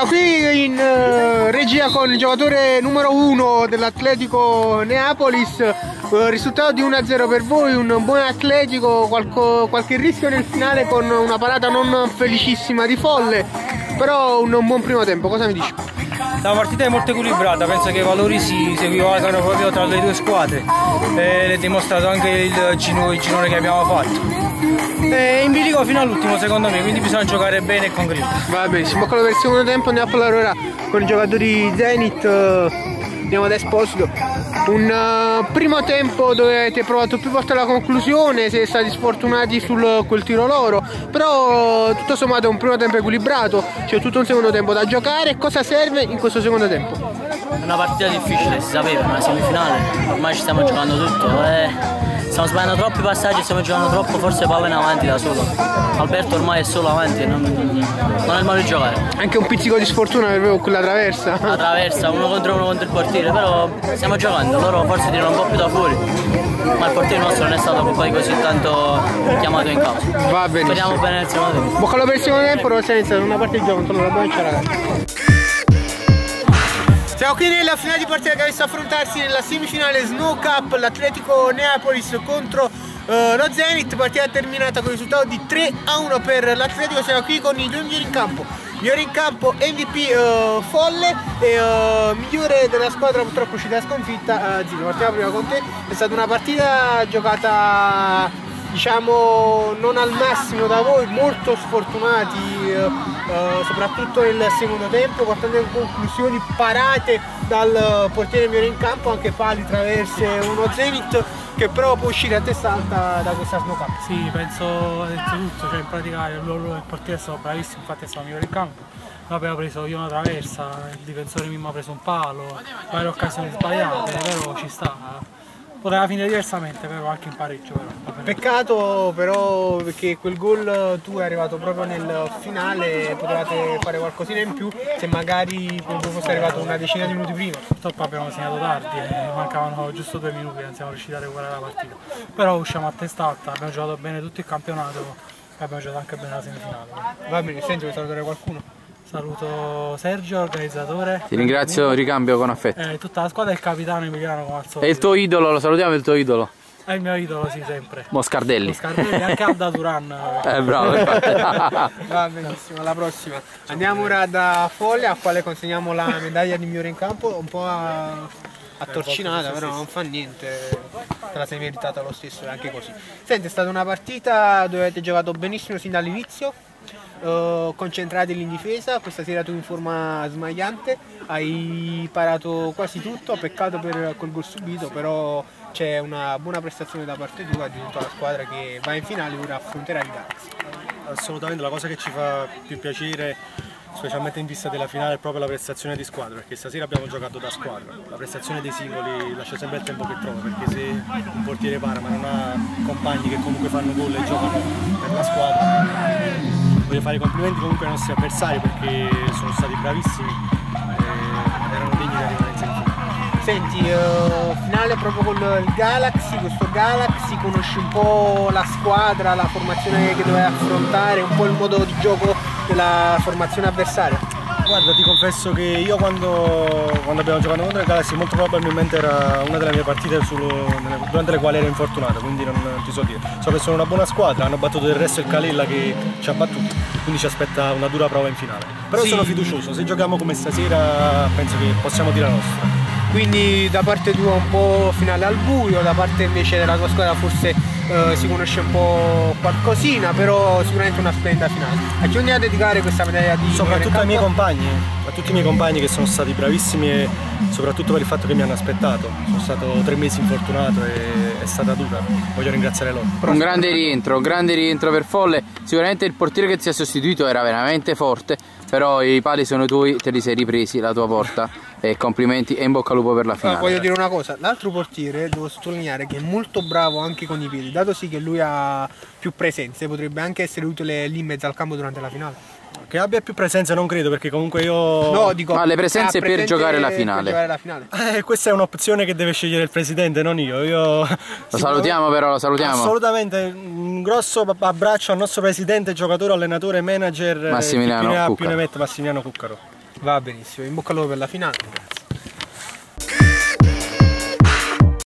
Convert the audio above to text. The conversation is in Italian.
Siamo qui in regia con il giocatore numero 1 dell'Atletico Neapolis. Risultato di 1-0 per voi, un buon Atletico, qualche rischio nel finale con una parata non felicissima di Folle, però un buon primo tempo. Cosa mi dici? La partita è molto equilibrata, penso che i valori si equivalgano proprio tra le due squadre, è dimostrato anche il girone che abbiamo fatto. È in bilico fino all'ultimo secondo me, quindi bisogna giocare bene e con grinta. Va benissimo, per il secondo tempo andiamo a parlare ora con i giocatori Zenit, andiamo ad Esposito. Un primo tempo dove avete provato più volte la conclusione, siete stati sfortunati sul quel tiro loro, però tutto sommato è un primo tempo equilibrato, c'è tutto un secondo tempo da giocare. Cosa serve in questo secondo tempo? È una partita difficile, si sapeva, una semifinale, ormai ci stiamo giocando tutto. Stiamo sbagliando troppi passaggi, stiamo giocando troppo, forse palla in avanti da solo. Alberto ormai è solo avanti, non è il modo di giocare. Anche un pizzico di sfortuna per quella traversa. La traversa, uno contro il portiere, però stiamo giocando, loro forse tirano un po' più da fuori, ma il portiere nostro non è stato poi così tanto chiamato in causa. Va benissimo. Speriamo bene nel secondo tempo. Boccalo per il secondo tempo, ora si è iniziata una parte di gioco contro la Brescia, ragazzi. Siamo qui nella finale di partita che ha visto affrontarsi nella semifinale Snow Cup l'Atletico Neapolis contro lo Zenit, partita terminata con il risultato di 3-1 per l'Atletico. Siamo qui con i due migliori in campo. Migliore in campo MVP Folle e migliore della squadra purtroppo uscita sconfitta Zillo. Partiamo prima con te, è stata una partita giocata diciamo non al massimo da voi, molto sfortunati soprattutto nel secondo tempo, portando in conclusioni parate dal portiere migliore in campo, anche pali, traverse, uno Zenit che però può uscire a testa alta da questa Snow Cup. Sì, penso ha detto tutto, cioè in pratica il portiere è stato bravissimo, infatti è stato migliore in campo. Noi abbiamo preso io una traversa, il difensore mi ha preso un palo, varie occasioni sbagliate, però ci sta. Poteva finire diversamente, però anche in pareggio. Peccato però perché quel gol tu è arrivato proprio nel finale, potevate fare qualcosina in più se magari fosse arrivato una decina di minuti prima. Purtroppo abbiamo segnato tardi, mancavano giusto 2 minuti, non siamo riusciti a recuperare la partita. Però usciamo a testa alta, abbiamo giocato bene tutto il campionato e abbiamo giocato anche bene la semifinale. Va bene, senti, vuoi salutare qualcuno? Saluto Sergio, organizzatore. Ti ringrazio, ricambio con affetto. Tutta la squadra e il capitano Emiliano come al solito. E il tuo idolo, lo salutiamo, il tuo idolo? È il mio idolo, sì, sempre. Moscardelli. Moscardelli, anche Alda Duran. Bravo. Va benissimo, alla prossima. Andiamo ora da Folle, a quale consegniamo la medaglia di migliore in campo, un po' attorcinata, però non fa niente, te la sei meritata lo stesso, anche così. Senti, è stata una partita dove avete giocato benissimo sin dall'inizio, concentrati in difesa. Questa sera tu in forma smagliante, hai parato quasi tutto, peccato per quel gol subito, però c'è una buona prestazione da parte tua di tutta la squadra che va in finale, ora affronterà il Galaxy. Assolutamente, la cosa che ci fa più piacere, specialmente in vista della finale, è proprio la prestazione di squadra, perché stasera abbiamo giocato da squadra. La prestazione dei singoli lascia sempre il tempo che trova, perché se un portiere para ma non ha compagni che comunque fanno gol e giocano per la squadra, voglio fare i complimenti comunque ai nostri avversari perché sono stati bravissimi e erano degni di arrivare in semifinale. Senti, finale proprio con il Galaxy, questo Galaxy conosci un po' la squadra, la formazione che doveva affrontare, un po' il modo di gioco della formazione avversaria? Guarda, ti confesso che io quando abbiamo giocato contro il Galaxy molto probabilmente era una delle mie partite durante le quali ero infortunato, quindi non ti so dire. So che sono una buona squadra, hanno battuto del resto il Calella che ci ha battuti, quindi ci aspetta una dura prova in finale. Però sì, sono fiducioso, se giochiamo come stasera penso che possiamo dire la nostra. Quindi da parte tua un po' finale al buio, da parte invece della tua squadra forse si conosce un po' qualcosina, però sicuramente una splendida finale. A chi andiamo a dedicare questa medaglia di soprattutto ai miei compagni, a tutti i miei compagni che sono stati bravissimi e soprattutto per il fatto che mi hanno aspettato. Sono stato 3 mesi infortunato e è stata dura, voglio ringraziare loro. Un grande rientro per Folle. Sicuramente il portiere che ti ha sostituito era veramente forte, però i pali sono tuoi, te li sei ripresi, la tua porta, e complimenti e in bocca al lupo per la finale. Voglio dire una cosa, l'altro portiere devo sottolineare che è molto bravo anche con i piedi, dato sì che lui ha più presenze, potrebbe anche essere utile lì in mezzo al campo durante la finale. Che abbia più presenze non credo, perché comunque io... No, dico, ma le presenze per giocare la finale. Questa è un'opzione che deve scegliere il presidente, non io. Lo salutiamo però, lo salutiamo. Assolutamente, un grosso abbraccio al nostro presidente, giocatore, allenatore, manager, Massimiliano più ne mette, Massimiliano Cuccaro. Va benissimo, in bocca al lupo per la finale.